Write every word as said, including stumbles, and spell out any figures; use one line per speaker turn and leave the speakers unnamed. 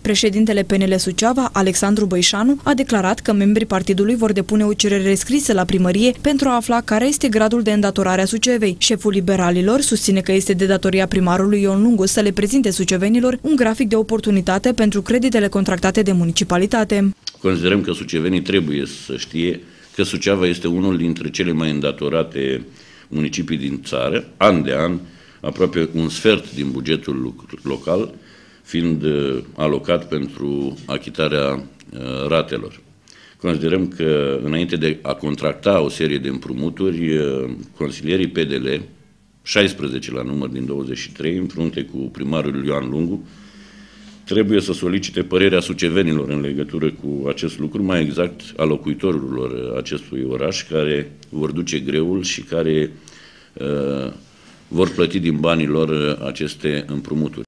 Președintele P N L Suceava, Alexandru Băișanu, a declarat că membrii partidului vor depune o cerere scrisă la primărie pentru a afla care este gradul de îndatorare a Sucevei. Șeful liberalilor susține că este de datoria primarului Ion Lungu să le prezinte sucevenilor un grafic de oportunitate pentru creditele contractate de municipalitate.
Considerăm că sucevenii trebuie să știe că Suceava este unul dintre cele mai îndatorate municipii din țară, an de an, aproape un sfert din bugetul local fiind alocat pentru achitarea ratelor. Considerăm că înainte de a contracta o serie de împrumuturi, consilierii P D L, șaisprezece la număr din douăzeci și trei, în frunte cu primarul Ioan Lungu, trebuie să solicite părerea sucevenilor în legătură cu acest lucru, mai exact a locuitorilor acestui oraș, care vor duce greul și care uh, vor plăti din banii lor aceste împrumuturi.